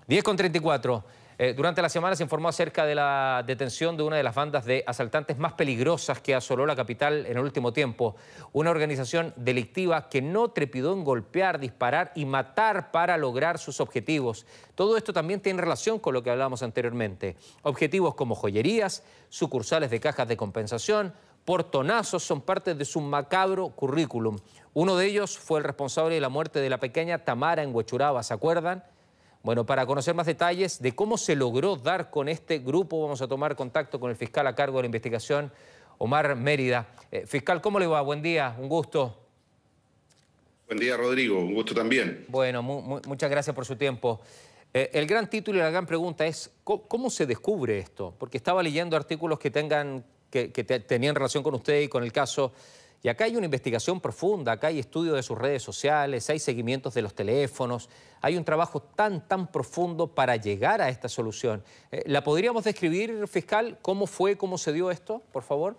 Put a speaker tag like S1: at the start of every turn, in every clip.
S1: 10:34. Durante la semana se informó acerca de la detención de una de las bandas de asaltantes más peligrosas que asoló la capital en el último tiempo. Una organización delictiva que no trepidó en golpear, disparar y matar para lograr sus objetivos. Todo esto también tiene relación con lo que hablábamos anteriormente. Objetivos como joyerías, sucursales de cajas de compensación, portonazos son parte de su macabro currículum. Uno de ellos fue el responsable de la muerte de la pequeña Tamara en Huechuraba, ¿se acuerdan? Bueno, para conocer más detalles de cómo se logró dar con este grupo, vamos a tomar contacto con el fiscal a cargo de la investigación, Omar Mérida. Fiscal, ¿cómo le va? Buen día, un gusto.
S2: Buen día, Rodrigo. Un gusto también.
S1: Bueno, muchas gracias por su tiempo. El gran título y la gran pregunta es, ¿cómo se descubre esto? Porque estaba leyendo artículos que tenían relación con usted y con el caso. Y acá hay una investigación profunda, acá hay estudio de sus redes sociales, hay seguimientos de los teléfonos, hay un trabajo tan profundo para llegar a esta solución. ¿La podríamos describir, fiscal, cómo fue, cómo se dio esto, por favor?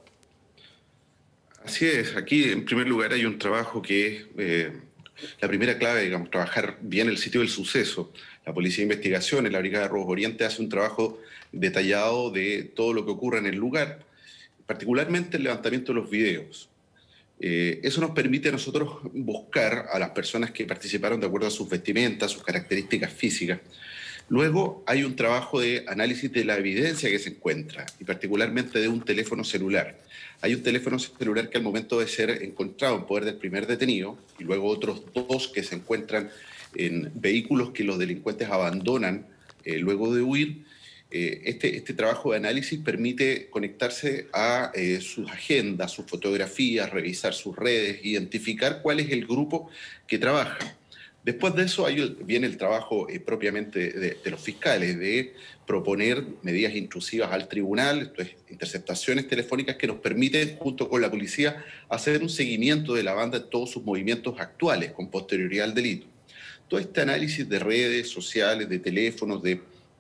S2: Así es. Aquí, en primer lugar, hay un trabajo que es la primera clave, digamos, trabajar bien el sitio del suceso. La Policía de Investigaciones, la Brigada de Robos Oriente, hace un trabajo detallado de todo lo que ocurre en el lugar, particularmente el levantamiento de los videos. Eso nos permite a nosotros buscar a las personas que participaron de acuerdo a sus vestimentas, sus características físicas. Luego hay un trabajo de análisis de la evidencia que se encuentra, y particularmente de un teléfono celular. Hay un teléfono celular que al momento de ser encontrado en poder del primer detenido, y luego otros dos que se encuentran en vehículos que los delincuentes abandonan luego de huir. Este trabajo de análisis permite conectarse a sus agendas, sus fotografías, revisar sus redes, identificar cuál es el grupo que trabaja. Después de eso viene el trabajo propiamente de los fiscales, de proponer medidas intrusivas al tribunal, esto es, interceptaciones telefónicas que nos permiten, junto con la policía, hacer un seguimiento de la banda en todos sus movimientos actuales, con posterioridad al delito. Todo este análisis de redes sociales, de teléfonos, de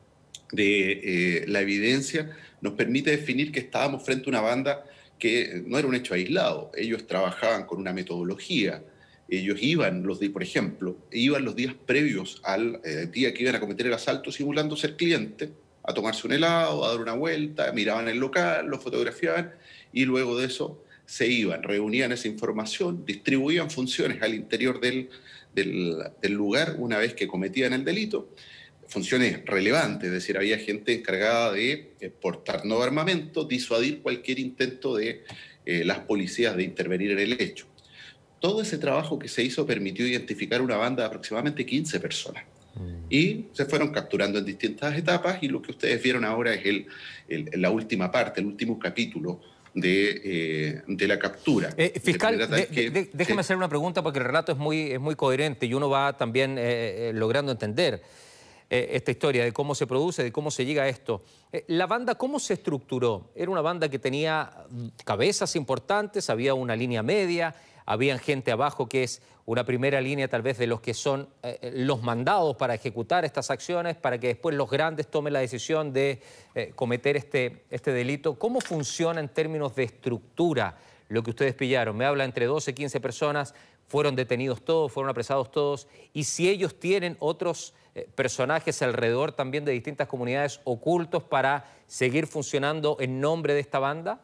S2: la evidencia, nos permite definir que estábamos frente a una banda que no era un hecho aislado. Ellos trabajaban con una metodología. Ellos por ejemplo, iban los días previos al día que iban a cometer el asalto simulando ser cliente, a tomarse un helado, a dar una vuelta, miraban el local, lo fotografiaban y luego de eso se iban, reunían esa información, distribuían funciones al interior del lugar una vez que cometían el delito. Funciones relevantes, es decir, había gente encargada de portar nuevo armamento, disuadir cualquier intento de las policías de intervenir en el hecho. Todo ese trabajo que se hizo permitió identificar una banda de aproximadamente 15 personas. Y se fueron capturando en distintas etapas, y lo que ustedes vieron ahora es la última parte, el último capítulo de la captura.
S1: Fiscal, déjeme hacer una pregunta porque el relato es muy coherente y uno va también logrando entender esta historia de cómo se produce, de cómo se llega a esto. ¿La banda cómo se estructuró? ¿Era una banda que tenía cabezas importantes, había una línea media, había gente abajo que es una primera línea tal vez de los que son los mandados para ejecutar estas acciones, para que después los grandes tomen la decisión de cometer este delito? ¿Cómo funciona en términos de estructura lo que ustedes pillaron? Me habla entre 12 y 15 personas, fueron detenidos todos, fueron apresados todos, y si ellos tienen otros personajes alrededor también de distintas comunidades ocultos para seguir funcionando en nombre de esta banda.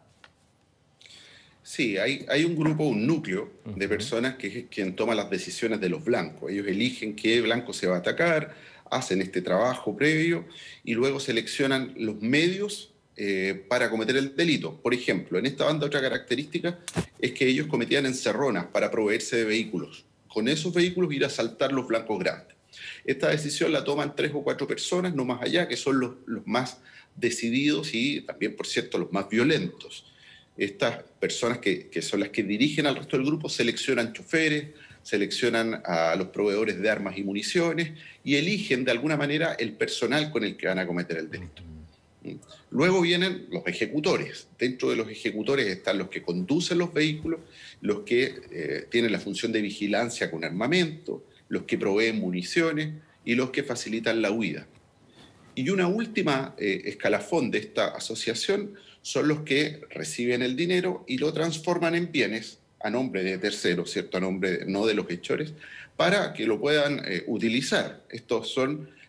S2: Sí, hay un grupo, un núcleo de personas que es quien toma las decisiones de los blancos. Ellos eligen qué blanco se va a atacar, hacen este trabajo previo y luego seleccionan los medios para cometer el delito. Por ejemplo, en esta banda otra característica es que ellos cometían encerronas para proveerse de vehículos. Con esos vehículos ir a asaltar los blancos grandes. Esta decisión la toman 3 o 4 personas, no más allá, que son los más decididos y también, por cierto, los más violentos. Estas personas que son las que dirigen al resto del grupo seleccionan choferes, seleccionan a los proveedores de armas y municiones y eligen de alguna manera el personal con el que van a cometer el delito. Luego vienen los ejecutores. Dentro de los ejecutores están los que conducen los vehículos, los que tienen la función de vigilancia con armamento, los que proveen municiones y los que facilitan la huida. Y una última escalafón de esta asociación son los que reciben el dinero y lo transforman en bienes a nombre de terceros, ¿cierto? A nombre no de los hechores, para que lo puedan utilizar. Estos son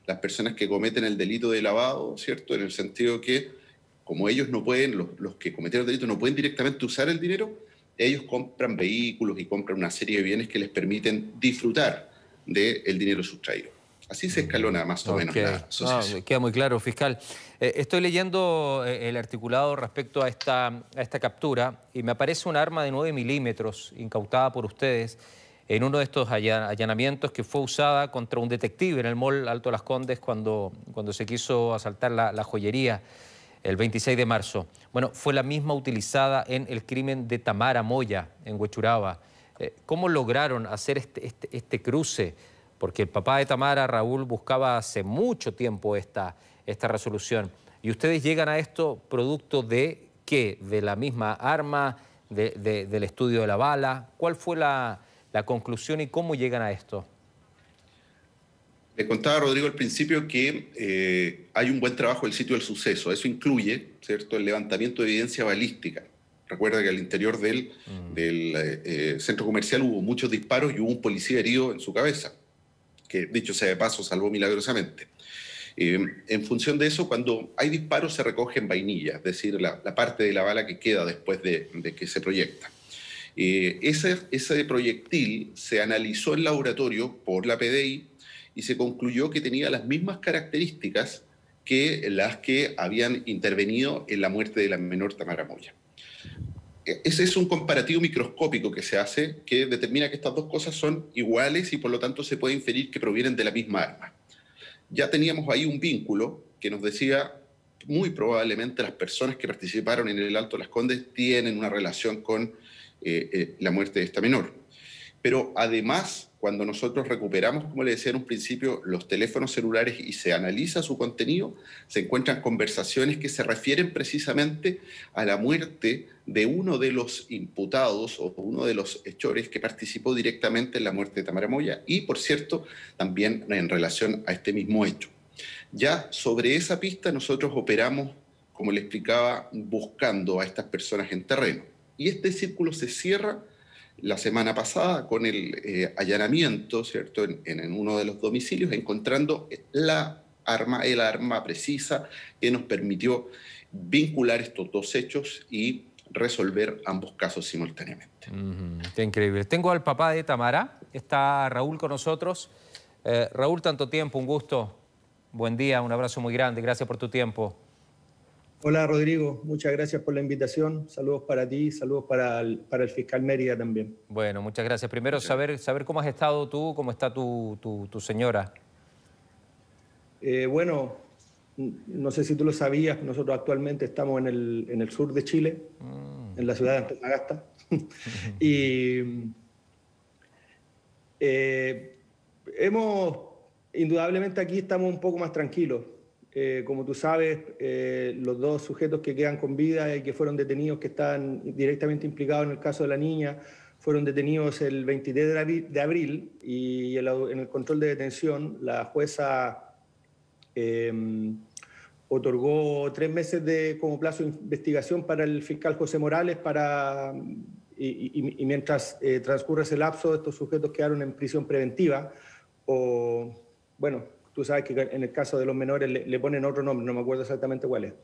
S2: las personas que cometen el delito de lavado, ¿cierto? En el sentido que, como ellos no pueden, los que cometieron el delito no pueden directamente usar el dinero, ellos compran vehículos y compran una serie de bienes que les permiten disfrutar del dinero sustraído. Así se escalona más o menos la asociación.
S1: No, queda muy claro, fiscal. Estoy leyendo el articulado respecto a esta captura y me aparece un arma de 9 milímetros incautada por ustedes en uno de estos allanamientos que fue usada contra un detective en el mall Alto Las Condes cuando se quiso asaltar la joyería el 26 de marzo. Bueno, fue la misma utilizada en el crimen de Tamara Moya en Huechuraba. ¿Cómo lograron hacer este cruce? Porque el papá de Tamara, Raúl, buscaba hace mucho tiempo esta resolución. Y ustedes llegan a esto producto de ¿qué? De la misma arma, del estudio de la bala. ¿Cuál fue la conclusión y cómo llegan a esto?
S2: Le contaba a Rodrigo al principio que hay un buen trabajo del sitio del suceso. Eso incluye, ¿cierto?, el levantamiento de evidencia balística. Recuerda que al interior del centro comercial hubo muchos disparos y hubo un policía herido en su cabeza, que dicho sea de paso salvó milagrosamente. En función de eso, cuando hay disparos se recogen vainillas, es decir, la parte de la bala que queda después de que se proyecta. Ese proyectil se analizó en laboratorio por la PDI y se concluyó que tenía las mismas características que las que habían intervenido en la muerte de la menor Tamara Moya. Ese es un comparativo microscópico que se hace que determina que estas dos cosas son iguales y por lo tanto se puede inferir que provienen de la misma arma. Ya teníamos ahí un vínculo que nos decía muy probablemente las personas que participaron en el Alto Las Condes tienen una relación con la muerte de esta menor. Pero además, cuando nosotros recuperamos, como le decía en un principio, los teléfonos celulares y se analiza su contenido, se encuentran conversaciones que se refieren precisamente a la muerte de uno de los imputados o uno de los hechores que participó directamente en la muerte de Tamara Moya y, por cierto, también en relación a este mismo hecho. Ya sobre esa pista nosotros operamos, como le explicaba, buscando a estas personas en terreno. Y este círculo se cierra la semana pasada con el allanamiento, ¿cierto?, en uno de los domicilios, encontrando el arma precisa que nos permitió vincular estos dos hechos y resolver ambos casos simultáneamente.
S1: Qué increíble. Tengo al papá de Tamara, está Raúl con nosotros. Raúl, tanto tiempo, un gusto. Buen día, un abrazo muy grande, gracias por tu tiempo.
S3: Hola Rodrigo, muchas gracias por la invitación. Saludos para ti, saludos para el fiscal Mérida también.
S1: Bueno, muchas gracias. Primero saber cómo has estado tú, cómo está tu señora.
S3: Bueno, no sé si tú lo sabías, nosotros actualmente estamos en el sur de Chile, en la ciudad de Antofagasta. Y indudablemente aquí estamos un poco más tranquilos. Como tú sabes, los dos sujetos que quedan con vida y que fueron detenidos, que están directamente implicados en el caso de la niña, fueron detenidos el 23 de abril y en el control de detención la jueza otorgó 3 meses como plazo de investigación para el fiscal José Morales y mientras transcurre ese lapso, estos sujetos quedaron en prisión preventiva o, bueno, tú sabes que en el caso de los menores le ponen otro nombre, no me acuerdo exactamente cuál es.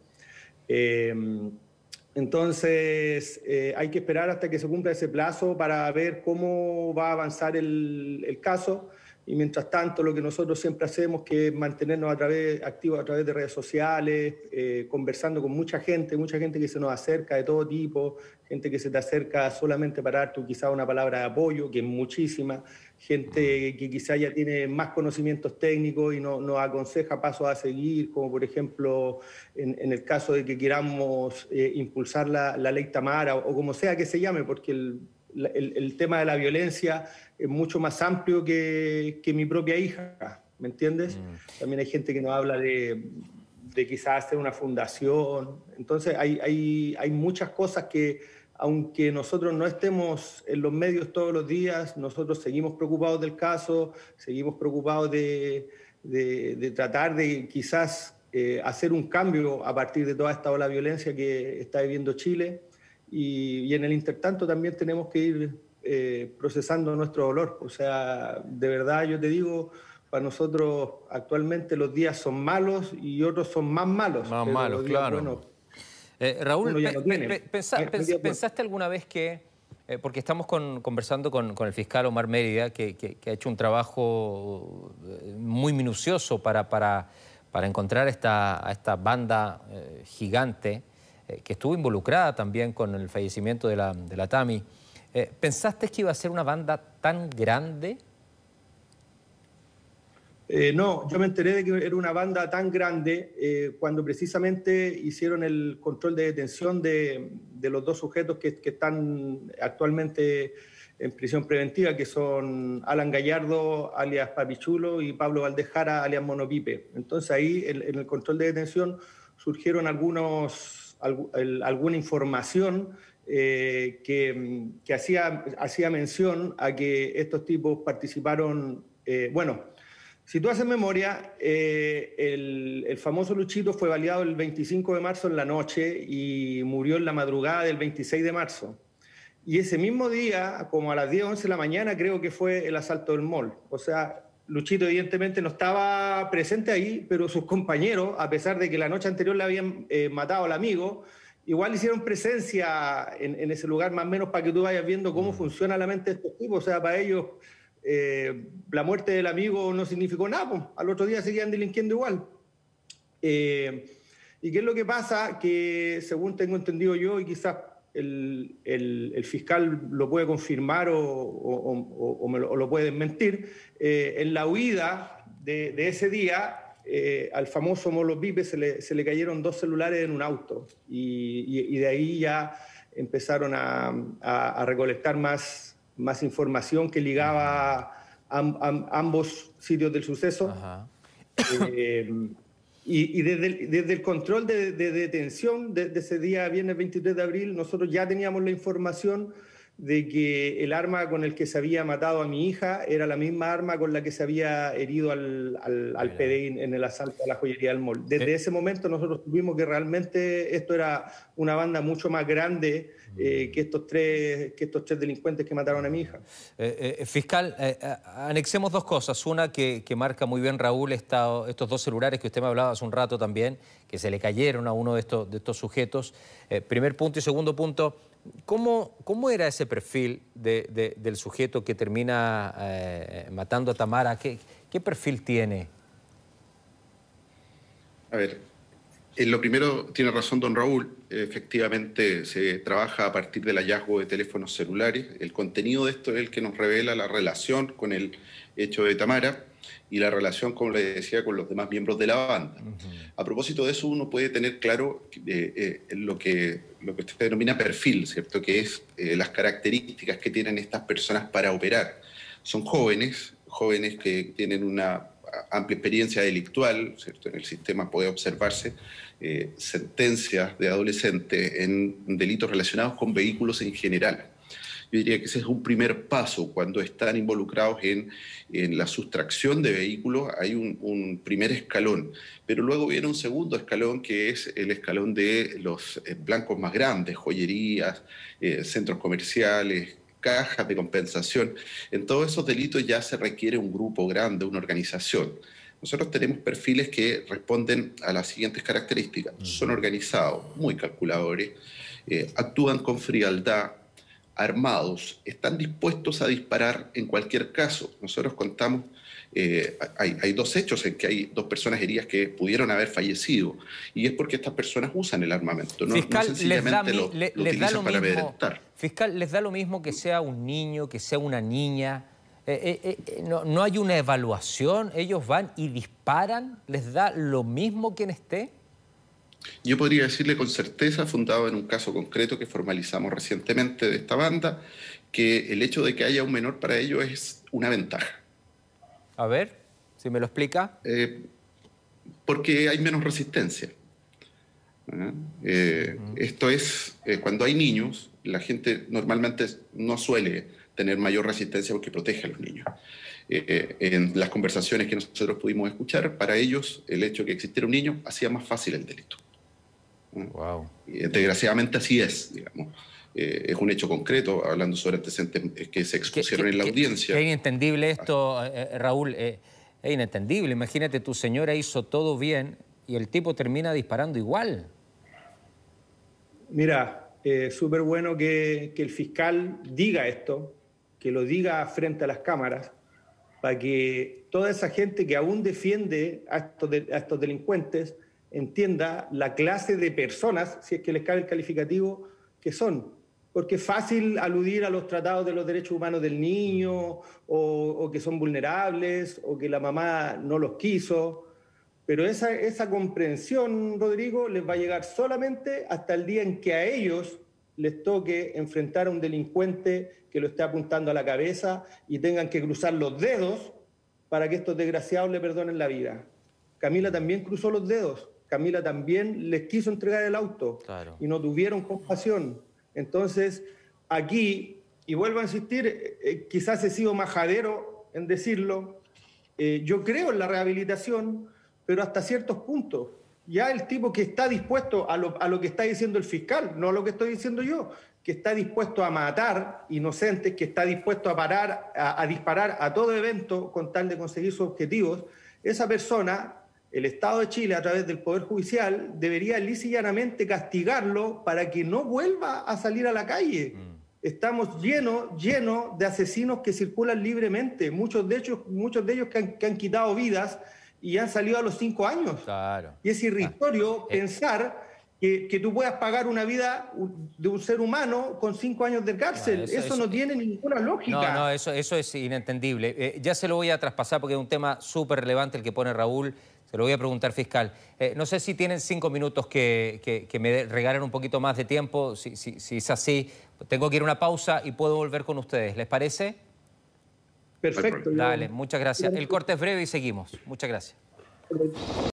S3: Entonces, hay que esperar hasta que se cumpla ese plazo para ver cómo va a avanzar el caso. Y mientras tanto, lo que nosotros siempre hacemos que es mantenernos activos a través de redes sociales, conversando con mucha gente que se nos acerca de todo tipo, gente que se te acerca solamente para darte quizá una palabra de apoyo, que es muchísima, gente que quizá ya tiene más conocimientos técnicos y nos aconseja pasos a seguir, como por ejemplo en el caso de que queramos impulsar la ley Tamara o como sea que se llame, porque el tema de la violencia es mucho más amplio que mi propia hija, ¿me entiendes? También hay gente que nos habla de quizás hacer una fundación. Entonces hay muchas cosas que, aunque nosotros no estemos en los medios todos los días, nosotros seguimos preocupados del caso, seguimos preocupados de tratar de quizás hacer un cambio a partir de toda esta ola de violencia que está viviendo Chile. Y en el intertanto también tenemos que ir procesando nuestro dolor. O sea, de verdad yo te digo, para nosotros actualmente los días son malos y otros son más malos.
S1: Más malos, claro.
S3: Bueno,
S1: Raúl,
S3: no
S1: ¿pensaste alguna vez que, porque estamos conversando con el fiscal Omar Mérida, que ha hecho un trabajo muy minucioso para encontrar a esta banda gigante, que estuvo involucrada también con el fallecimiento de la Tami? ¿Pensaste que iba a ser una banda tan grande?
S3: No, yo me enteré de que era una banda tan grande cuando precisamente hicieron el control de detención de los dos sujetos que están actualmente en prisión preventiva, que son Alan Gallardo, alias Papichulo, y Pablo Valdejara, alias Monopipe. Entonces ahí en el control de detención surgieron alguna información que hacía mención a que estos tipos participaron, si tú haces memoria, el famoso Luchito fue baleado el 25 de marzo en la noche y murió en la madrugada del 26 de marzo. Y ese mismo día, como a las 10, 11 de la mañana, creo que fue el asalto del mall. O sea, Luchito evidentemente no estaba presente ahí, pero sus compañeros, a pesar de que la noche anterior le habían matado al amigo, igual hicieron presencia en ese lugar, más o menos para que tú vayas viendo cómo funciona la mente de estos tipos. O sea, para ellos la muerte del amigo no significó nada, pues. Al otro día seguían delinquiendo igual. ¿Y qué es lo que pasa? Que según tengo entendido yo, y quizás el fiscal lo puede confirmar o lo puede desmentir, en la huida de ese día, al famoso Molo Pipe se le cayeron 2 celulares en un auto y de ahí ya empezaron a recolectar más información que ligaba ambos sitios del suceso. Y desde el control de detención de ese día, viernes 23 de abril, nosotros ya teníamos la información de que el arma con el que se había matado a mi hija era la misma arma con la que se había herido al PDI en el asalto a la joyería del mall. Desde ese momento nosotros supimos que realmente esto era una banda mucho más grande que estos tres delincuentes que mataron a mi hija.
S1: Fiscal, anexemos dos cosas. Una que marca muy bien, Raúl, estos 2 celulares que usted me hablaba hace un rato también, que se le cayeron a uno de estos sujetos. Primer punto. Y segundo punto, ¿cómo era ese perfil del sujeto que termina matando a Tamara? ¿Qué perfil tiene?
S2: A ver, en lo primero tiene razón don Raúl. Efectivamente se trabaja a partir del hallazgo de teléfonos celulares. El contenido de esto es el que nos revela la relación con el hecho de Tamara y la relación, como le decía, con los demás miembros de la banda. A propósito de eso, uno puede tener claro lo que usted denomina perfil, ¿cierto? Que es las características que tienen estas personas para operar. Son jóvenes que tienen una amplia experiencia delictual, ¿cierto? En el sistema puede observarse sentencias de adolescentes en delitos relacionados con vehículos en general. Yo diría que ese es un primer paso. Cuando están involucrados en la sustracción de vehículos, hay un primer escalón. Pero luego viene un segundo escalón, que es el escalón de los blancos más grandes, joyerías, centros comerciales, cajas de compensación. En todos esos delitos ya se requiere un grupo grande, una organización. Nosotros tenemos perfiles que responden a las siguientes características. Son organizados, muy calculadores, actúan con frialdad, armados, están dispuestos a disparar en cualquier caso. Nosotros contamos, hay 2 hechos en que hay 2 personas heridas que pudieron haber fallecido, y es porque estas personas usan el armamento,
S1: Fiscal,
S2: no sencillamente lo utilizan para amedrentar.
S1: Fiscal, ¿les da lo mismo que sea un niño, que sea una niña? ¿No hay una evaluación? ¿Ellos van y disparan? ¿Les da lo mismo quien esté?
S2: Yo podría decirle con certeza, fundado en un caso concreto que formalizamos recientemente de esta banda, que el hecho de que haya un menor para ellos es una ventaja.
S1: A ver, si me lo explica.
S2: Porque hay menos resistencia. Esto es, cuando hay niños, la gente normalmente no suele tener mayor resistencia porque protege a los niños. En las conversaciones que nosotros pudimos escuchar, para ellos el hecho de que existiera un niño hacía más fácil el delito.
S1: Wow.
S2: Desgraciadamente así es, digamos. Es un hecho concreto, hablando sobre antecedentes que se expusieron en la audiencia.
S1: Qué inentendible esto, Raúl. Es inentendible. Imagínate, tu señora hizo todo bien y el tipo termina disparando igual.
S3: Mira, súper bueno que el fiscal diga esto, que lo diga frente a las cámaras, para que toda esa gente que aún defiende a estos delincuentes entienda la clase de personas, si es que les cabe el calificativo, que son. Porque es fácil aludir a los tratados de los derechos humanos del niño, o que son vulnerables, o que la mamá no los quiso, pero esa comprensión, Rodrigo, les va a llegar solamente hasta el día en que a ellos les toque enfrentar a un delincuente que lo esté apuntando a la cabeza y tengan que cruzar los dedos para que estos desgraciados le perdonen la vida. Camila también cruzó los dedos, Camila también les quiso entregar el auto, claro, y no tuvieron compasión. Entonces, aquí, y vuelvo a insistir, quizás he sido majadero en decirlo, yo creo en la rehabilitación, pero hasta ciertos puntos. Ya el tipo que está dispuesto a lo que está diciendo el fiscal, no a lo que estoy diciendo yo, que está dispuesto a matar inocentes, que está dispuesto a disparar a todo evento con tal de conseguir sus objetivos, esa persona, el Estado de Chile, a través del Poder Judicial, debería lisa y llanamente castigarlo para que no vuelva a salir a la calle. Estamos llenos de asesinos que circulan libremente, muchos de ellos que han quitado vidas y han salido a los 5 años. Claro. Y es irrisorio pensar que tú puedas pagar una vida de un ser humano con 5 años de cárcel. Eso no tiene ninguna lógica.
S1: No, eso es inentendible. Ya se lo voy a traspasar porque es un tema súper relevante el que pone Raúl. Se lo voy a preguntar, fiscal. No sé si tienen 5 minutos que me regalen un poquito más de tiempo. Si es así, tengo que ir a una pausa y puedo volver con ustedes. ¿Les parece?
S3: Perfecto.
S1: Dale, muchas gracias. El corte es breve y seguimos. Muchas gracias.